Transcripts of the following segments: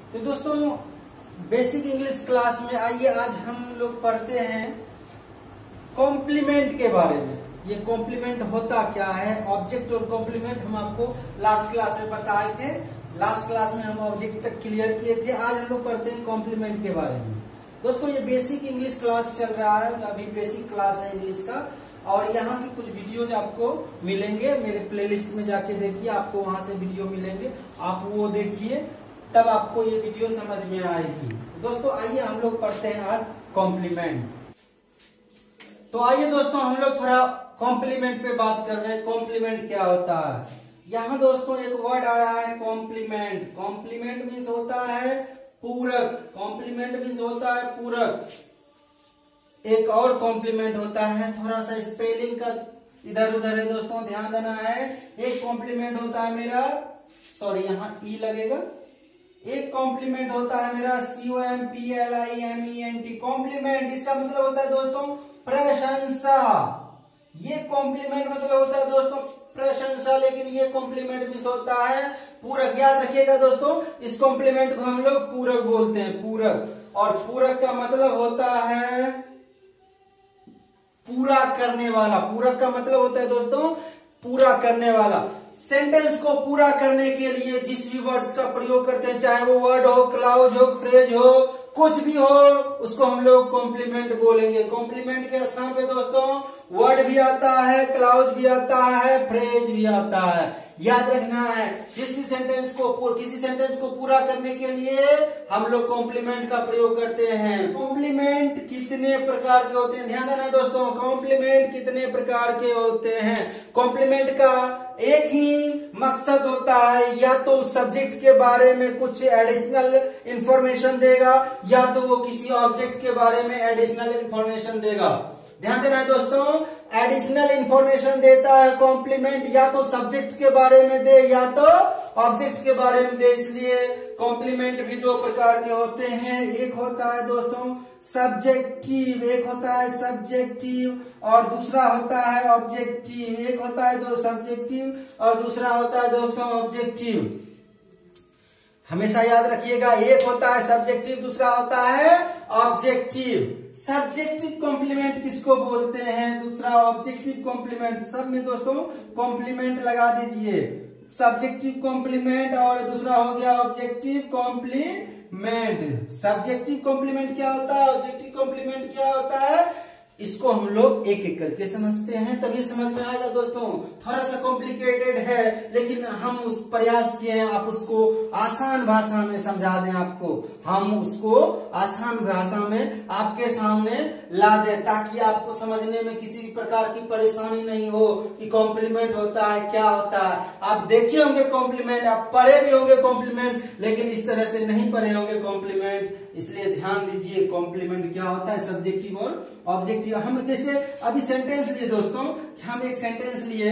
तो दोस्तों basic English class में आइए आज हम लोग पढ़ते हैं कॉम्प्लीमेंट के बारे में। ये कॉम्प्लीमेंट होता क्या है, ऑब्जेक्ट और कॉम्प्लीमेंट हम आपको लास्ट क्लास में बताए थे। लास्ट क्लास में हम ऑब्जेक्ट तक क्लियर किए थे। आज हम लोग पढ़ते हैं कॉम्प्लीमेंट के बारे में। दोस्तों ये बेसिक इंग्लिश क्लास चल रहा है, अभी बेसिक क्लास है इंग्लिश का, और यहाँ की कुछ वीडियोज आपको मिलेंगे। मेरे प्लेलिस्ट में जाके देखिए, आपको वहां से वीडियो मिलेंगे, आप वो देखिए, तब आपको ये वीडियो समझ में आएगी। दोस्तों आइए हम लोग पढ़ते हैं आज कॉम्प्लीमेंट। तो आइए दोस्तों हम लोग थोड़ा कॉम्प्लीमेंट पे बात कर रहे हैं। कॉम्प्लीमेंट क्या होता है? यहाँ दोस्तों एक वर्ड आया है कॉम्प्लीमेंट। कॉम्प्लीमेंट मीन्स होता है पूरक। कॉम्प्लीमेंट मीन्स होता है पूरक। एक और कॉम्प्लीमेंट होता है, थोड़ा सा स्पेलिंग का इधर उधर है दोस्तों, ध्यान देना है। एक कॉम्प्लीमेंट होता है मेरा, सॉरी यहाँ ई लगेगा। एक कॉम्प्लीमेंट होता है मेरा COMPLIMENT। कॉम्प्लीमेंट इसका मतलब होता है दोस्तों प्रशंसा। ये कॉम्प्लीमेंट मतलब होता है दोस्तों प्रशंसा, लेकिन ये कॉम्प्लीमेंट भी होता है पूरक। याद रखिएगा दोस्तों, इस कॉम्प्लीमेंट को हम लोग पूरक बोलते हैं, पूरक। और पूरक का मतलब होता है पूरा करने वाला। पूरक का मतलब होता है दोस्तों पूरा करने वाला। सेंटेंस को पूरा करने के लिए जिस भी वर्ड्स का प्रयोग करते हैं, चाहे वो वर्ड हो, क्लाउज हो, फ्रेज हो, कुछ भी हो, उसको हम लोग कॉम्प्लीमेंट बोलेंगे। कॉम्प्लीमेंट के स्थान पे दोस्तों वर्ड भी आता है, क्लाउज भी आता है, फ्रेज भी आता है। याद रखना है, किसी सेंटेंस को पूरा करने के लिए हम लोग कॉम्प्लीमेंट का प्रयोग करते हैं। कॉम्प्लीमेंट कितने प्रकार के होते हैं? ध्यान देना दोस्तों, कॉम्प्लीमेंट कितने प्रकार के होते हैं। कॉम्प्लीमेंट का एक ही मकसद होता है, या तो सब्जेक्ट के बारे में कुछ एडिशनल इंफॉर्मेशन देगा, या तो वो किसी ऑब्जेक्ट के बारे में एडिशनल इंफॉर्मेशन देगा। ध्यान देना है दोस्तों, एडिशनल इंफॉर्मेशन देता है कॉम्प्लीमेंट, या तो सब्जेक्ट के बारे में दे या तो ऑब्जेक्ट के बारे में दे। इसलिए कॉम्प्लीमेंट भी दो प्रकार के होते हैं। एक होता है दोस्तों सब्जेक्टिव, एक होता है सब्जेक्टिव, और दूसरा होता है ऑब्जेक्टिव। एक होता है दो सब्जेक्टिव और दूसरा होता है दोस्तों ऑब्जेक्टिव। हमेशा याद रखिएगा, एक होता है सब्जेक्टिव, दूसरा होता है ऑब्जेक्टिव। सब्जेक्टिव कॉम्प्लीमेंट किसको बोलते हैं, दूसरा ऑब्जेक्टिव कॉम्प्लीमेंट। सब में दोस्तों कॉम्प्लीमेंट लगा दीजिए। सब्जेक्टिव कॉम्प्लीमेंट और दूसरा हो गया ऑब्जेक्टिव कॉम्प्लीमेंट। सब्जेक्टिव कॉम्प्लीमेंट क्या होता है, ऑब्जेक्टिव कॉम्प्लीमेंट क्या होता है, इसको हम लोग एक एक करके समझते हैं, तभी समझ में आएगा दोस्तों। थोड़ा सा कॉम्प्लिकेटेड है, लेकिन हम उस प्रयास किए हैं आप उसको आसान भाषा में समझा दें आपको। हम उसको आसान भाषा में आपके सामने ला दें, ताकि आपको समझने में किसी भी प्रकार की परेशानी नहीं हो कि कॉम्प्लीमेंट होता है क्या होता है। आप देखे होंगे कॉम्प्लीमेंट, आप पढ़े भी होंगे कॉम्प्लीमेंट, लेकिन इस तरह से नहीं पढ़े होंगे कॉम्प्लीमेंट। इसलिए ध्यान दीजिए कॉम्प्लीमेंट क्या होता है, सब्जेक्टिव और ऑब्जेक्टिव। हम जैसे अभी सेंटेंस लिए दोस्तों, हम एक सेंटेंस लिए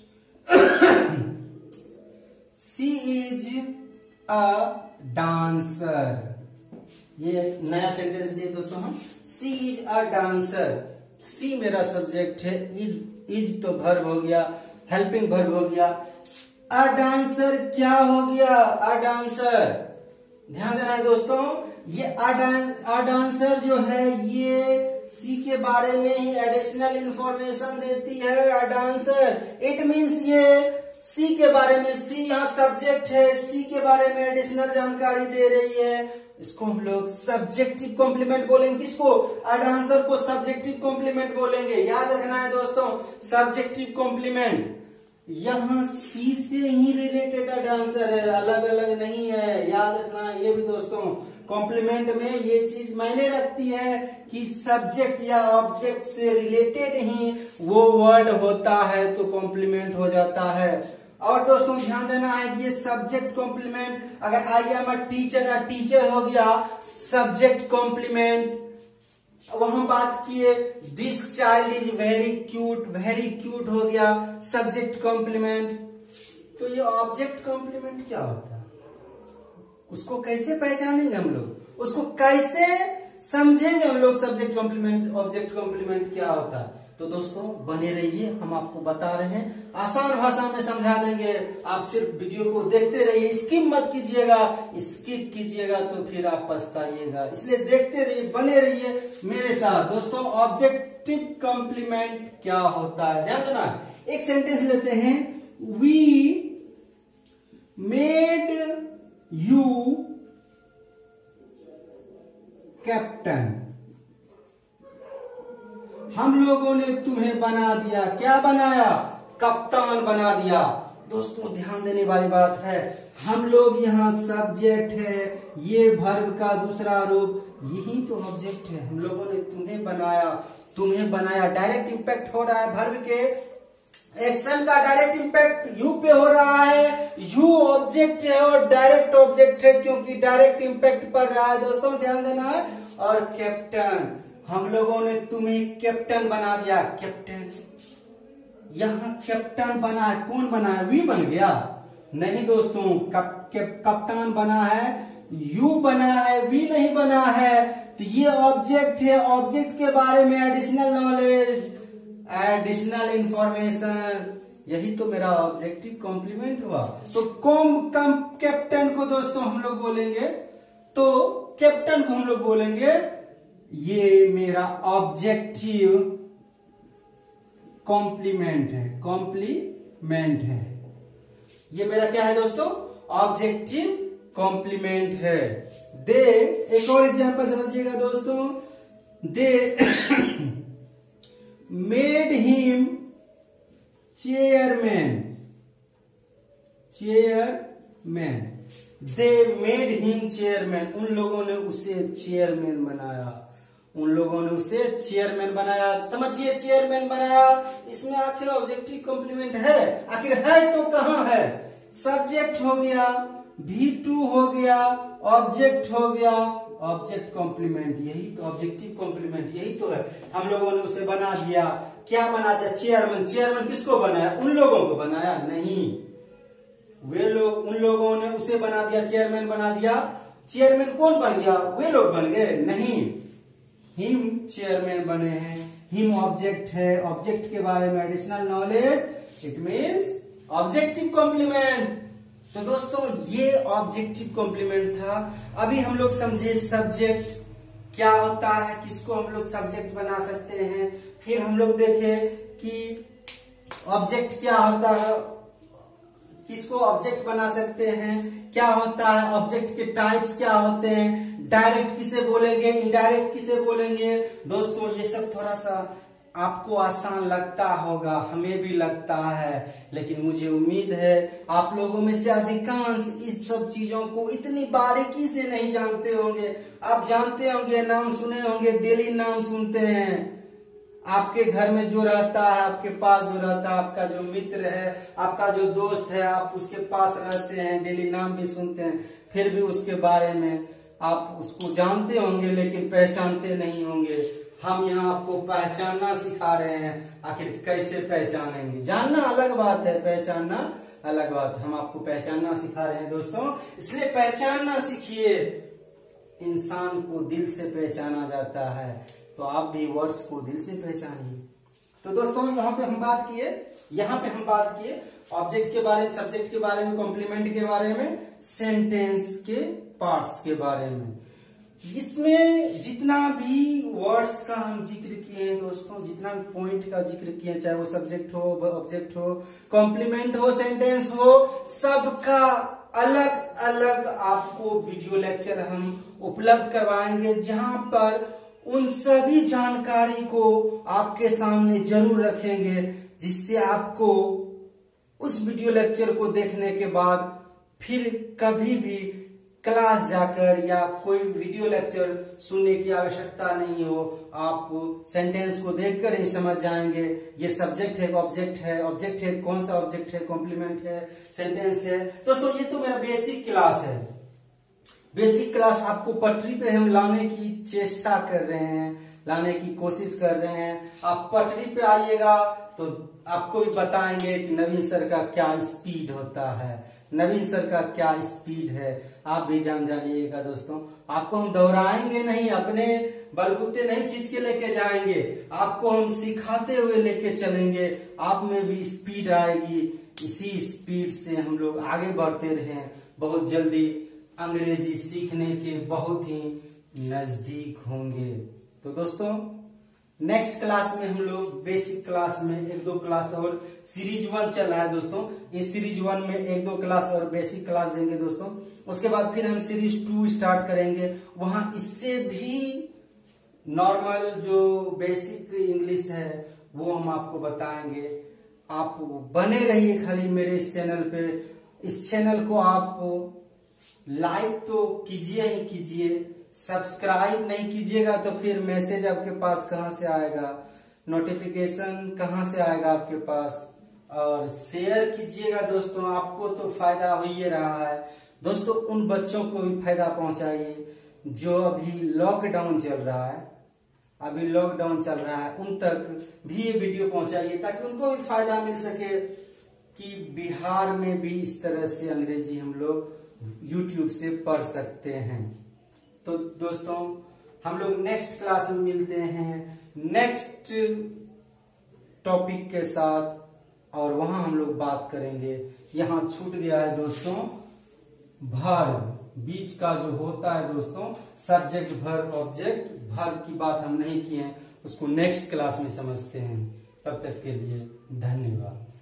शी इज अ डांसर। ये नया सेंटेंस लिए दोस्तों हम, she is a dancer. She मेरा सब्जेक्ट है, इज तो वर्ब हो गया, हेल्पिंग वर्ब हो गया। अ डांसर क्या हो गया, अ डांसर। ध्यान देना है दोस्तों, ये अ डांसर जो है ये सी के बारे में ही एडिशनल इंफॉर्मेशन देती है। अ डांसर इट मीन्स ये सी के बारे में, सी यहाँ सब्जेक्ट है, सी के बारे में एडिशनल जानकारी दे रही है। इसको हम लोग सब्जेक्टिव कॉम्प्लीमेंट बोलेंगे। किसको, अ डांसर को सब्जेक्टिव कॉम्प्लीमेंट बोलेंगे। याद रखना है दोस्तों, सब्जेक्टिव कॉम्प्लीमेंट यहाँ सी से ही रिलेटेड डांसर है, अलग अलग नहीं है। याद रखना है ये भी दोस्तों, कॉम्प्लीमेंट में ये चीज मायने रखती है कि सब्जेक्ट या ऑब्जेक्ट से रिलेटेड ही वो वर्ड होता है तो कॉम्प्लीमेंट हो जाता है। और दोस्तों ध्यान देना है कि ये सब्जेक्ट कॉम्प्लीमेंट, अगर आई एम अ टीचर हो गया सब्जेक्ट कॉम्प्लीमेंट। वहां बात किए this child is very cute हो गया सब्जेक्ट कॉम्प्लीमेंट। तो ये ऑब्जेक्ट कॉम्प्लीमेंट क्या होता है, उसको कैसे पहचानेंगे हम लोग, उसको कैसे समझेंगे हम लोग, सब्जेक्ट कॉम्प्लीमेंट ऑब्जेक्ट कॉम्प्लीमेंट क्या होता है। तो दोस्तों बने रहिए, हम आपको बता रहे हैं, आसान भाषा में समझा देंगे। आप सिर्फ वीडियो को देखते रहिए, स्किप मत कीजिएगा। स्किप कीजिएगा तो फिर आप पछताइएगा, इसलिए देखते रहिए, बने रहिए मेरे साथ। दोस्तों ऑब्जेक्टिव कॉम्प्लीमेंट क्या होता है, ध्यान देना। एक सेंटेंस लेते हैं, वी मेड यू कैप्टन। हम लोगों ने तुम्हें बना दिया, क्या बनाया, कप्तान बना दिया। दोस्तों ध्यान देने वाली बात है, हम लोग यहाँ सब्जेक्ट है, ये वर्ब का दूसरा रूप, यही तो ऑब्जेक्ट है। हम लोगों ने तुम्हें बनाया, तुम्हें बनाया, डायरेक्ट इंपैक्ट हो रहा है वर्ब के, एक्शन का डायरेक्ट इंपैक्ट यू पे हो रहा है। यू ऑब्जेक्ट है और डायरेक्ट ऑब्जेक्ट है, क्योंकि डायरेक्ट इंपैक्ट पड़ रहा है। दोस्तों ध्यान देना है। और कैप्टन, हम लोगों ने तुम्हें कैप्टन बना दिया। कैप्टन, यहाँ कैप्टन बना है, कौन बना है, वी बन गया? नहीं दोस्तों, कप्तान बना है, यू बना है, वी नहीं बना है। तो ये ऑब्जेक्ट है, ऑब्जेक्ट के बारे में एडिशनल नॉलेज, एडिशनल इंफॉर्मेशन, यही तो मेरा ऑब्जेक्टिव कॉम्प्लीमेंट हुआ। तो कैप्टन को दोस्तों हम लोग बोलेंगे, तो कैप्टन को हम लोग बोलेंगे ये मेरा ऑब्जेक्टिव कॉम्प्लीमेंट है, कॉम्प्लीमेंट है। ये मेरा क्या है दोस्तों, ऑब्जेक्टिव कॉम्प्लीमेंट है। दे, एक और एग्जांपल समझिएगा दोस्तों, they made him chairman, chairman, they made him chairman, उन लोगों ने उसे चेयरमैन बनाया, उन लोगों ने उसे चेयरमैन बनाया। समझिए, चेयरमैन बनाया, इसमें आखिर ऑब्जेक्टिव कॉम्प्लीमेंट है, आखिर है तो कहां है? सब्जेक्ट हो गया, V2 हो गया, ऑब्जेक्ट हो गया, ऑब्जेक्ट कॉम्प्लीमेंट, यही तो ऑब्जेक्टिव कॉम्प्लीमेंट, यही तो है। हम लोगों ने उसे बना दिया, क्या बना दिया, चेयरमैन। चेयरमैन किसको बनाया, उन लोगों को बनाया? नहीं, वे लोग, उन लोगों ने उसे बना दिया, चेयरमैन बना दिया। चेयरमैन कौन बन गया, वे लोग बन गए? नहीं, हिम चेयरमैन बने हैं। हिम ऑब्जेक्ट है, ऑब्जेक्ट के बारे में additional knowledge, it means objective complement. तो दोस्तों ये ऑब्जेक्टिव कॉम्प्लीमेंट था। अभी हम लोग समझे सब्जेक्ट क्या होता है, किसको हम लोग सब्जेक्ट बना सकते हैं। फिर हम लोग देखे कि ऑब्जेक्ट क्या होता है, किसको ऑब्जेक्ट बना सकते हैं, क्या होता है, ऑब्जेक्ट के टाइप्स क्या होते हैं, डायरेक्ट किसे बोलेंगे, इनडायरेक्ट किसे बोलेंगे। दोस्तों ये सब थोड़ा सा आपको आसान लगता होगा, हमें भी लगता है, लेकिन मुझे उम्मीद है आप लोगों में से अधिकांश इस सब चीजों को इतनी बारीकी से नहीं जानते होंगे। आप जानते होंगे, नाम सुने होंगे, डेली नाम सुनते हैं। आपके घर में जो रहता है, आपके पास जो रहता है, आपका जो मित्र है, आपका जो दोस्त है, आप उसके पास रहते हैं, डेली नाम भी सुनते हैं, फिर भी उसके बारे में आप उसको जानते होंगे लेकिन पहचानते नहीं होंगे। हम यहाँ आपको पहचानना सिखा रहे हैं, आखिर कैसे पहचानेंगे। जानना अलग बात है, पहचानना अलग बात है। हम आपको पहचानना सिखा रहे हैं दोस्तों, इसलिए पहचानना सीखिए। इंसान को दिल से पहचाना जाता है, तो आप भी वर्ड्स को दिल से पहचानिए। तो दोस्तों यहाँ पे हम बात किए ऑब्जेक्ट के बारे में, सब्जेक्ट के बारे में, कॉम्प्लीमेंट के बारे में, सेंटेंस के पार्ट्स के बारे में। इसमें जितना भी वर्ड्स का हम जिक्र किए हैं दोस्तों, जितना भी पॉइंट का जिक्र किए, चाहे वो सब्जेक्ट हो, ऑब्जेक्ट हो, कॉम्प्लीमेंट हो, सेंटेंस हो, सबका अलग अलग आपको वीडियो लेक्चर हम उपलब्ध करवाएंगे, जहां पर उन सभी जानकारी को आपके सामने जरूर रखेंगे, जिससे आपको उस वीडियो लेक्चर को देखने के बाद फिर कभी भी क्लास जाकर या कोई वीडियो लेक्चर सुनने की आवश्यकता नहीं हो। आप सेंटेंस को देखकर ही समझ जाएंगे ये सब्जेक्ट है, ऑब्जेक्ट है, ऑब्जेक्ट है, कौन सा ऑब्जेक्ट है, कॉम्प्लीमेंट है, सेंटेंस है। दोस्तों ये तो मेरा बेसिक क्लास है। बेसिक क्लास आपको पटरी पे हम लाने की चेष्टा कर रहे हैं, लाने की कोशिश कर रहे हैं। आप पटरी पे आइएगा तो आपको भी बताएंगे कि नवीन सर का क्या स्पीड होता है, नवीन सर का क्या स्पीड है आप भी जान जानिएगा दोस्तों। आपको हम दोहराएंगे नहीं, अपने बलबूते नहीं खींच के लेके जाएंगे, आपको हम सिखाते हुए लेके चलेंगे, आप में भी स्पीड आएगी। इसी स्पीड से हम लोग आगे बढ़ते रहें, बहुत जल्दी अंग्रेजी सीखने के बहुत ही नजदीक होंगे। तो दोस्तों नेक्स्ट क्लास में हम लोग बेसिक क्लास में 1-2 क्लास और सीरीज 1 चल रहा है दोस्तों, इस सीरीज 1 में 1-2 क्लास और बेसिक क्लास देंगे दोस्तों। उसके बाद फिर हम सीरीज 2 स्टार्ट करेंगे, वहां इससे भी नॉर्मल जो बेसिक इंग्लिश है वो हम आपको बताएंगे। आप बने रहिए खाली मेरे इस चैनल पे। इस चैनल को आप लाइक तो कीजिए ही कीजिए, सब्सक्राइब नहीं कीजिएगा तो फिर मैसेज आपके पास कहां से आएगा, नोटिफिकेशन कहां से आएगा आपके पास। और शेयर कीजिएगा दोस्तों, आपको तो फायदा हो ही रहा है दोस्तों। उन बच्चों को भी फायदा पहुंचाइए जो अभी लॉकडाउन चल रहा है, अभी लॉकडाउन चल रहा है, उन तक भी ये वीडियो पहुंचाइए ताकि उनको भी फायदा मिल सके कि बिहार में भी इस तरह से अंग्रेजी हम लोग YouTube से पढ़ सकते हैं। तो दोस्तों हम लोग नेक्स्ट क्लास में मिलते हैं नेक्स्ट टॉपिक के साथ, और वहां हम लोग बात करेंगे। यहाँ छूट गया है दोस्तों वर्ब, बीच का जो होता है दोस्तों सब्जेक्ट वर्ब ऑब्जेक्ट, वर्ब की बात हम नहीं किए हैं, उसको नेक्स्ट क्लास में समझते हैं। तब तक के लिए धन्यवाद।